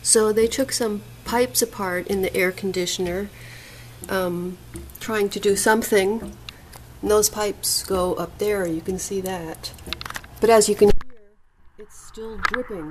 So they took some pipes apart in the air conditioner, trying to do something. And those pipes go up there, you can see that. But as you can hear, it's still dripping.